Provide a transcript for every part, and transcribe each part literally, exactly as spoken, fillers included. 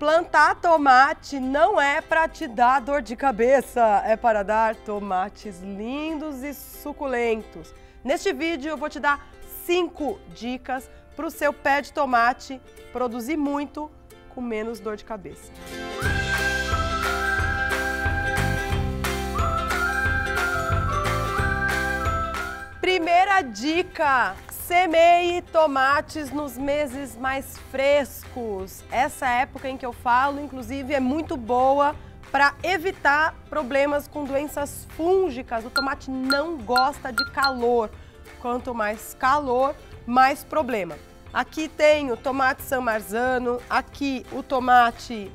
Plantar tomate não é para te dar dor de cabeça, é para dar tomates lindos e suculentos. Neste vídeo eu vou te dar cinco dicas para o seu pé de tomate produzir muito com menos dor de cabeça. Primeira dica: semeie tomates nos meses mais frescos. Essa época em que eu falo, inclusive, é muito boa para evitar problemas com doenças fúngicas. O tomate não gosta de calor. Quanto mais calor, mais problema. Aqui tem o tomate San Marzano, aqui o tomate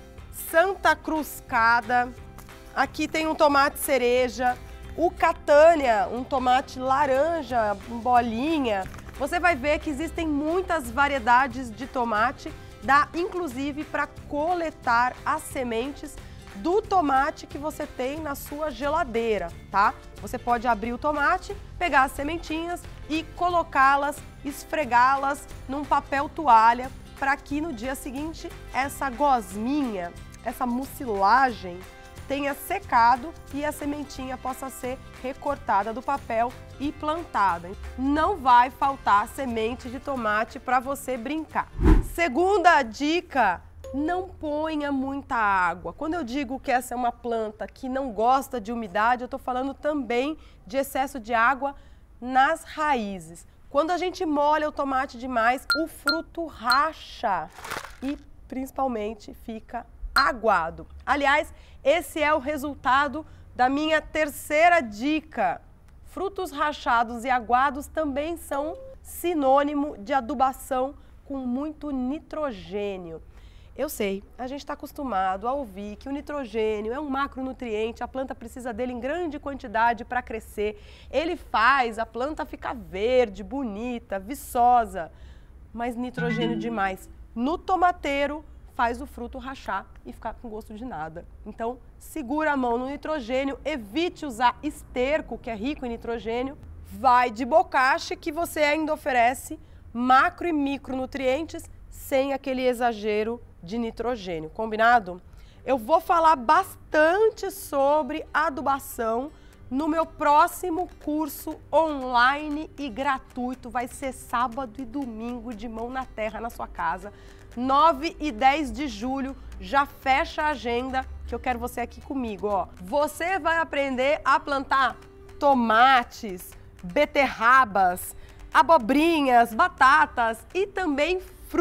Santa Cruzcada, aqui tem um tomate cereja, o Catânia, um tomate laranja, bolinha. Você vai ver que existem muitas variedades de tomate, dá inclusive para coletar as sementes do tomate que você tem na sua geladeira, tá? Você pode abrir o tomate, pegar as sementinhas e colocá-las, esfregá-las num papel toalha para que no dia seguinte essa gosminha, essa mucilagem tenha secado e a sementinha possa ser recortada do papel e plantada. Não vai faltar semente de tomate para você brincar. Segunda dica: não ponha muita água. Quando eu digo que essa é uma planta que não gosta de umidade, eu estou falando também de excesso de água nas raízes. Quando a gente molha o tomate demais, o fruto racha e principalmente fica aguado. Aliás, esse é o resultado da minha terceira dica. Frutos rachados e aguados também são sinônimo de adubação com muito nitrogênio. Eu sei, a gente está acostumado a ouvir que o nitrogênio é um macronutriente, a planta precisa dele em grande quantidade para crescer. Ele faz a planta ficar verde, bonita, viçosa, mas nitrogênio demais no tomateiro faz o fruto rachar e ficar com gosto de nada. Então, segura a mão no nitrogênio, evite usar esterco, que é rico em nitrogênio. Vai de bocache, que você ainda oferece macro e micronutrientes sem aquele exagero de nitrogênio, combinado? Eu vou falar bastante sobre adubação no meu próximo curso online e gratuito. Vai ser sábado e domingo de mão na terra na sua casa. nove e dez de julho, já fecha a agenda que eu quero você aqui comigo, ó. Você vai aprender a plantar tomates, beterrabas, abobrinhas, batatas e também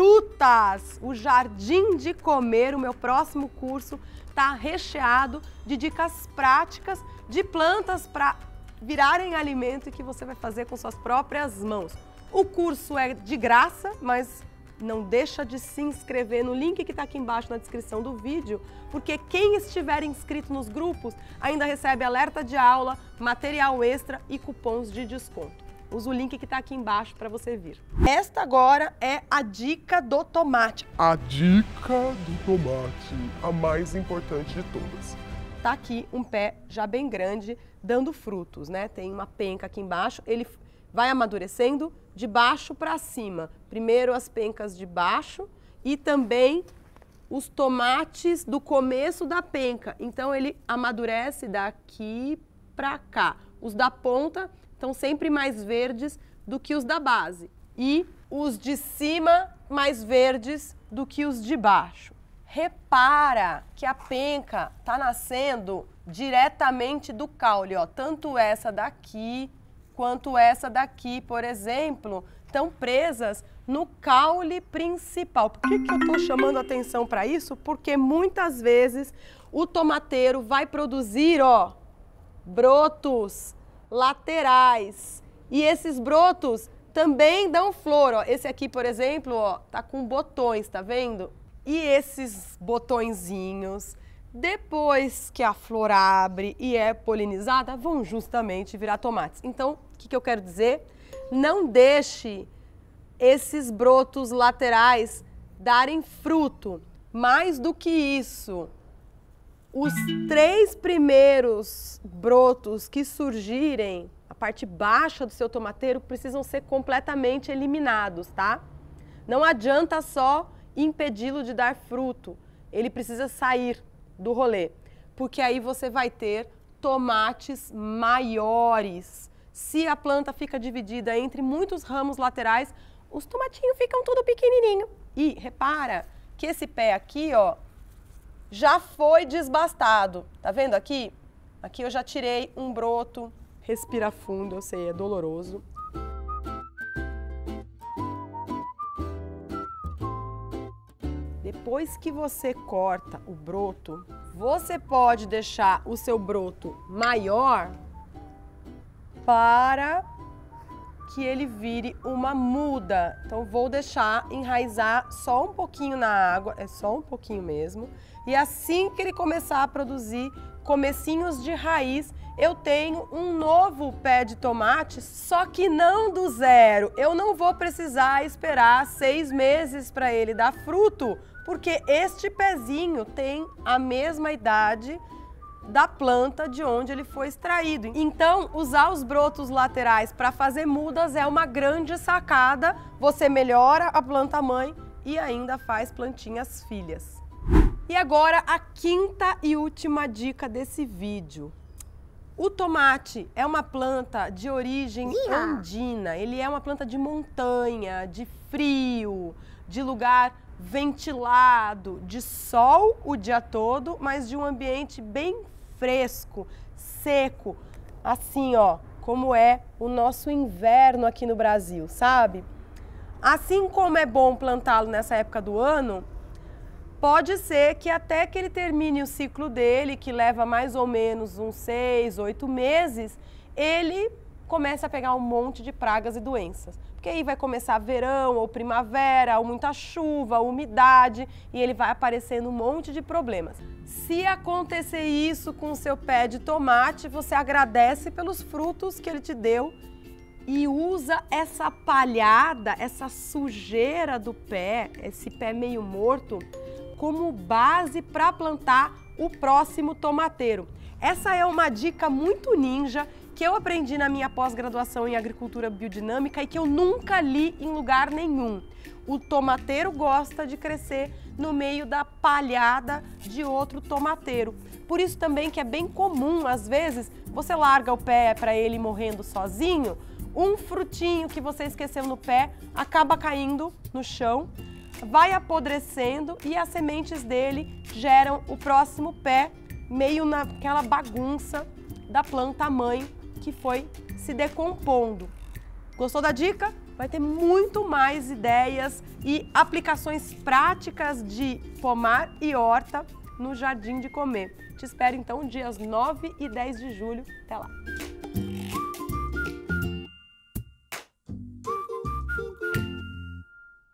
frutas. O Jardim de Comer, o meu próximo curso, tá recheado de dicas práticas de plantas para virarem alimento e que você vai fazer com suas próprias mãos. O curso é de graça, mas não deixa de se inscrever no link que está aqui embaixo na descrição do vídeo, porque quem estiver inscrito nos grupos ainda recebe alerta de aula, material extra e cupons de desconto. Usa o link que está aqui embaixo para você vir. Esta agora é a dica do tomate. A dica do tomate, a mais importante de todas. Tá aqui um pé já bem grande, dando frutos, né? Tem uma penca aqui embaixo, ele vai amadurecendo de baixo para cima. Primeiro as pencas de baixo e também os tomates do começo da penca. Então ele amadurece daqui para cá. Os da ponta estão sempre mais verdes do que os da base. E os de cima mais verdes do que os de baixo. Repara que a penca está nascendo diretamente do caule, ó. Tanto essa daqui quanto essa daqui, por exemplo, estão presas no caule principal. Por que que eu estou chamando atenção para isso? Porque muitas vezes o tomateiro vai produzir, ó, brotos laterais. E esses brotos também dão flor, ó. Esse aqui, por exemplo, ó, tá com botões, tá vendo? E esses botõezinhos, depois que a flor abre e é polinizada, vão justamente virar tomates. Então, o que que eu quero dizer? Não deixe esses brotos laterais darem fruto. Mais do que isso, os três primeiros brotos que surgirem, a parte baixa do seu tomateiro, precisam ser completamente eliminados, tá? Não adianta só impedi-lo de dar fruto. ele precisa sair do rolê, porque aí você vai ter tomates maiores. Se a planta fica dividida entre muitos ramos laterais, os tomatinhos ficam tudo pequenininho. E repara que esse pé aqui, ó, já foi desbastado. Tá vendo aqui? Aqui eu já tirei um broto. Respira fundo, eu sei, é doloroso. Depois que você corta o broto, você pode deixar o seu broto maior para que ele vire uma muda. Então vou deixar enraizar só um pouquinho na água, é só um pouquinho mesmo. E assim que ele começar a produzir comecinhos de raiz, eu tenho um novo pé de tomate, só que não do zero. Eu não vou precisar esperar seis meses para ele dar fruto, porque este pezinho tem a mesma idade da planta de onde ele foi extraído. Então, usar os brotos laterais para fazer mudas é uma grande sacada. Você melhora a planta mãe e ainda faz plantinhas filhas. E agora a quinta e última dica desse vídeo. O tomate é uma planta de origem andina. Ele é uma planta de montanha, de frio, de lugar ventilado, de sol o dia todo, mas de um ambiente bem fresco, seco, assim, ó, como é o nosso inverno aqui no Brasil, sabe? Assim como é bom plantá-lo nessa época do ano, pode ser que até que ele termine o ciclo dele, que leva mais ou menos uns seis, oito meses, ele comece a pegar um monte de pragas e doenças. Porque aí vai começar verão ou primavera, ou muita chuva, umidade, e ele vai aparecendo um monte de problemas. Se acontecer isso com o seu pé de tomate, você agradece pelos frutos que ele te deu e usa essa palhada, essa sujeira do pé, esse pé meio morto, como base para plantar o próximo tomateiro. Essa é uma dica muito ninja que eu aprendi na minha pós-graduação em agricultura biodinâmica e que eu nunca li em lugar nenhum. O tomateiro gosta de crescer no meio da palhada de outro tomateiro. Por isso também que é bem comum, às vezes, você larga o pé para ele morrendo sozinho, um frutinho que você esqueceu no pé acaba caindo no chão, vai apodrecendo e as sementes dele geram o próximo pé, meio naquela bagunça da planta mãe que foi se decompondo. Gostou da dica? Vai ter muito mais ideias e aplicações práticas de pomar e horta no Jardim de Comer. Te espero então dias nove e dez de julho. Até lá!